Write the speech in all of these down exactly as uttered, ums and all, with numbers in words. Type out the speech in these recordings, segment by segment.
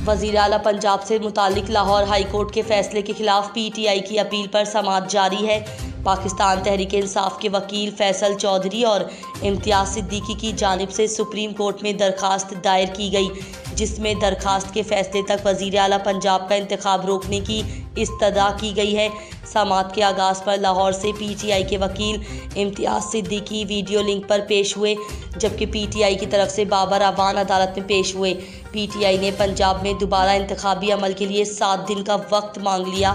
वज़ीर आला पंजाब से मुतालिक लाहौर हाई कोर्ट के फैसले के खिलाफ पीटीआई की अपील पर समाअत जारी है। पाकिस्तान तहरीक इंसाफ के वकील फैसल चौधरी और इम्तियाज सिद्दीकी की जानिब से सुप्रीम कोर्ट में दरखास्त दायर की गई, जिसमें दरखास्त के फैसले तक वज़ीर आला पंजाब का इंतखाब रोकने की इस्तदा की गई है। समाअत के आगाज़ पर लाहौर से पीटीआई के वकील इम्तियाज सिद्दीकी वीडियो लिंक पर पेश हुए, जबकि पीटीआई की तरफ से बाबर अवान अदालत में पेश हुए। पीटीआई ने पंजाब में दोबारा इंतखाबी अमल के लिए सात दिन का वक्त मांग लिया।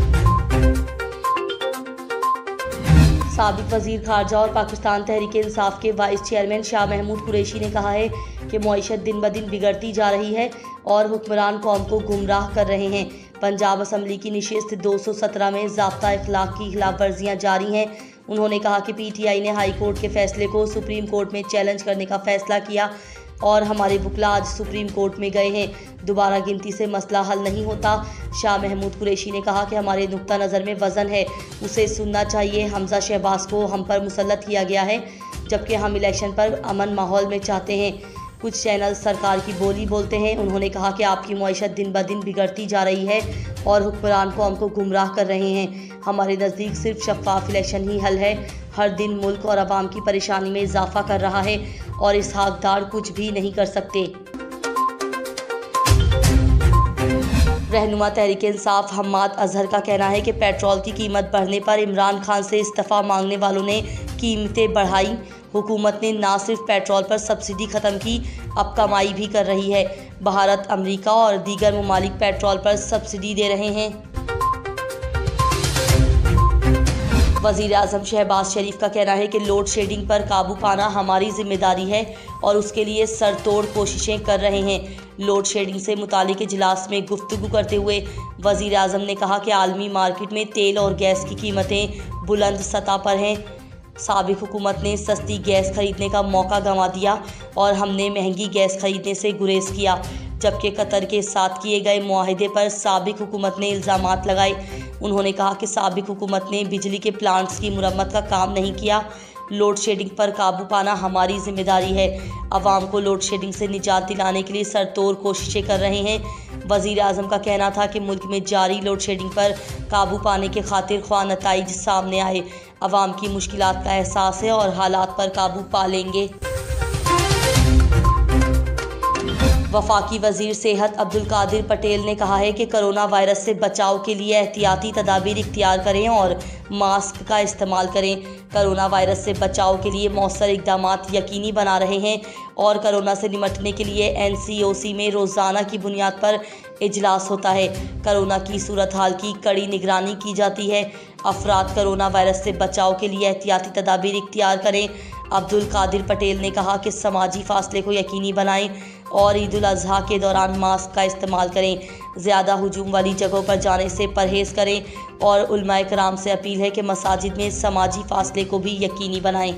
साबिक वज़ीर खारजा और पाकिस्तान तहरीक इंसाफ के वाइस चेयरमैन शाह महमूद कुरैशी ने कहा है कि मईशत दिन ब दिन बिगड़ती जा रही है और हुक्मरान कौम को गुमराह कर रहे हैं। पंजाब असम्बली की निशिस्त दो सौ सत्रह में ज़ाब्ता इखलाक की खिलाफ वर्जियाँ जारी हैं। उन्होंने कहा कि पीटीआई ने हाई कोर्ट के फैसले को सुप्रीम कोर्ट में चैलेंज करने का फैसला किया और हमारे वकील आज सुप्रीम कोर्ट में गए हैं। दोबारा गिनती से मसला हल नहीं होता। शाह महमूद कुरैशी ने कहा कि हमारे नुक्ता नज़र में वज़न है, उसे सुनना चाहिए। हमजा शहबाज को हम पर मुसल्लत किया गया है, जबकि हम इलेक्शन पर अमन माहौल में चाहते हैं। कुछ चैनल सरकार की बोली बोलते हैं। उन्होंने कहा कि आपकी मईशत दिन ब दिन बिगड़ती जा रही है और हुक्मरान को हमको गुमराह कर रहे हैं। हमारे नज़दीक सिर्फ शफाफ इलेक्शन ही हल है। हर दिन मुल्क और आवाम की परेशानी में इजाफा कर रहा है और इस हकदार कुछ भी नहीं कर सकते। रहनुमा तहरीक इंसाफ हम्माद अजहर का कहना है कि पेट्रोल की कीमत बढ़ने पर इमरान खान से इस्तीफ़ा मांगने वालों ने कीमतें बढ़ाई। हुकूमत ने ना सिर्फ पेट्रोल पर सब्सिडी ख़त्म की, अब कमाई भी कर रही है। भारत, अमेरिका और दीगर ममालिक पेट्रोल पर सब्सिडी दे रहे हैं। वज़ीर आज़म शहबाज शरीफ का कहना है कि लोड शेडिंग पर काबू पाना हमारी जिम्मेदारी है और उसके लिए सरतोड़ कोशिशें कर रहे हैं। लोड शेडिंग से मुतालिक इजलास में गुफ्तगू करते हुए वज़ीर आज़म ने कहा कि आलमी मार्केट में तेल और गैस की कीमतें बुलंद सतह पर हैं। साबिक हुकूमत ने सस्ती गैस खरीदने का मौका गंवा दिया और हमने महंगी गैस खरीदने से गुरेज किया, जबकि कतर के साथ किए गए मुआहदे पर साबिक हुकूमत ने इल्ज़ामात लगाए। उन्होंने कहा कि साबिक हुकूमत ने बिजली के प्लांट्स की मुरम्मत का काम नहीं किया। लोड शेडिंग पर काबू पाना हमारी जिम्मेदारी है। अवाम को लोड शेडिंग से निजात दिलाने के लिए सरतोड़ कोशिशें कर रहे हैं। वज़ीर आज़म का कहना था कि मुल्क में जारी लोड शेडिंग पर काबू पाने के खातिर ख्वाह नताइज सामने आए। अवाम की मुश्किलात का एहसास है और हालात पर काबू पा लेंगे। वफाकी वज़ीर सेहत अब्दुल कादिर पटेल ने कहा है कि कोरोना वायरस से बचाव के लिए एहतियाती तदाबीर इख्तियार करें और मास्क का इस्तेमाल करें। कोरोना वायरस से बचाव के लिए मौसर इक़दामात यकीनी बना रहे हैं और कोरोना से निपटने के लिए एन सी ओ सी में रोज़ाना की बुनियाद पर इजलास होता है। कोरोना की सूरत हाल की कड़ी निगरानी की जाती है। अफराद कोरोना वायरस से बचाव के लिए एहतियाती तदाबीर इख्तियार करें। अब्दुल कादिर पटेल ने कहा कि समाजी फासले को यकीनी बनाएं और ईद उल अज़हा के दौरान मास्क का इस्तेमाल करें। ज़्यादा हुजूम वाली जगहों पर जाने से परहेज़ करें और उलमाए कराम से अपील है कि मसाजिद में समाजी फासले को भी यकीनी बनाएं।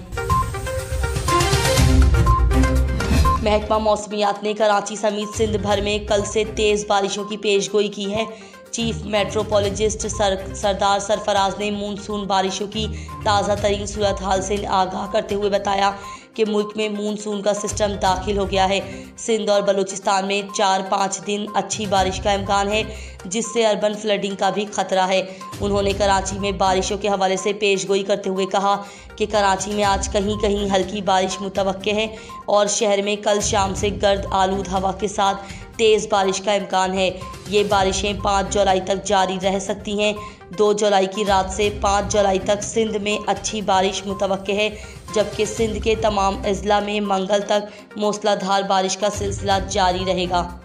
महकमा मौसमियात ने कराची समेत सिंध भर में कल से तेज़ बारिशों की पेशगोई की है। Chief meteorologist sir, Sardar Sarfaraz ने मानसून बारिशों की ताज़ा तरीन सूरत हाल से आगाह करते हुए बताया कि मुल्क में मानसून का सिस्टम दाखिल हो गया है। सिंध और बलूचिस्तान में चार पाँच दिन अच्छी बारिश का इम्कान है, जिससे अर्बन फ्लडिंग का भी खतरा है। उन्होंने कराची में बारिशों के हवाले से पेशगोई करते हुए कहा कि कराची में आज कहीं कहीं हल्की बारिश मुतवक्के है और शहर में कल शाम से गर्द आलूद हवा के साथ तेज़ बारिश का इम्कान है। ये बारिशें पाँच जुलाई तक जारी रह सकती हैं। दो जुलाई की रात से पाँच जुलाई तक सिंध में अच्छी बारिश मुतवक्के है, जबकि सिंध के तमाम अजला में मंगल तक मूसलाधार बारिश का सिलसिला जारी रहेगा।